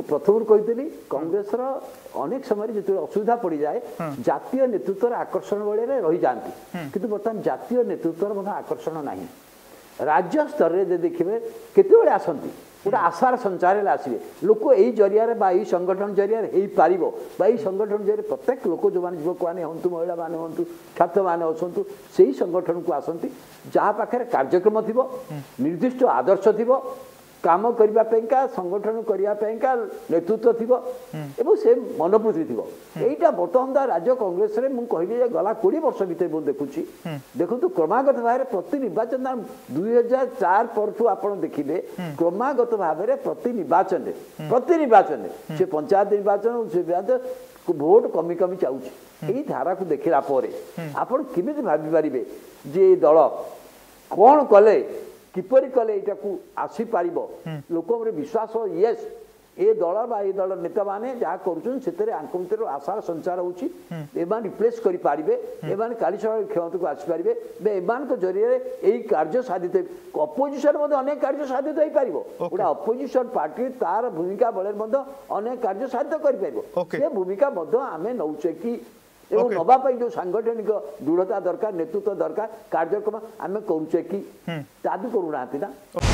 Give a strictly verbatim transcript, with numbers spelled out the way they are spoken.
प्रथम कही कांग्रेस अनेक समय जो असुविधा पड़ जाए जातीय नेतृत्व आकर्षण बड़े रही जाती किंतु बर्तमान जातीय नेतृत्व आकर्षण ना राज्य स्तर में देखिए केत आसती गोटे आशार संचार आसवे लोक यही जरिया संगठन जरिया हो पार संगठन जरिए प्रत्येक लोक जो मैंने युवक मैंने हूँ महिला मैंने हूँ छात्र मैंने अच्छा से संगठन को आसती जहाँ पाखे कार्यक्रम थी निर्दिष्ट आदर्श थी काम करने संगठन करने नेतृत्व थी एवं से मनोवृत्ति थी यहीटा बर्तमान राज्य कांग्रेस रे मुझे कहली गला कोड़े वर्ष भर मुझे देखुची देखो क्रमागत भाव में प्रति निर्वाचन दुई हजार चार पर आप देखिए क्रमागत भाव में प्रति निर्वाचन प्रति निर्वाचन से पंचायत निर्वाचन से भोट कमी कमी चाहूँ यही धारा को देखला आप भाभी पारे जे दल कौन कले किपरि कले यहाँ आसीपर लोक विश्वास यस ए दल बा ए दल नेता माने जहाँ कर आशार संचार होची रिप्लेस करें एमान काली क्षमता को आसीपारे एमान जरिए यही कार्य साधित अपोजिशन अनेक कार्य साधित हो पार गोटे अपोजिशन पार्टी तार भूमिका बल अनेक कार्य साधित कर भूमिका आम नौचे कि एवं नवाई जो सांगठनिक दृढ़ता दरकार नेतृत्व दरकार कार्यक्रम आम करुचे कि ता भी करूना ना।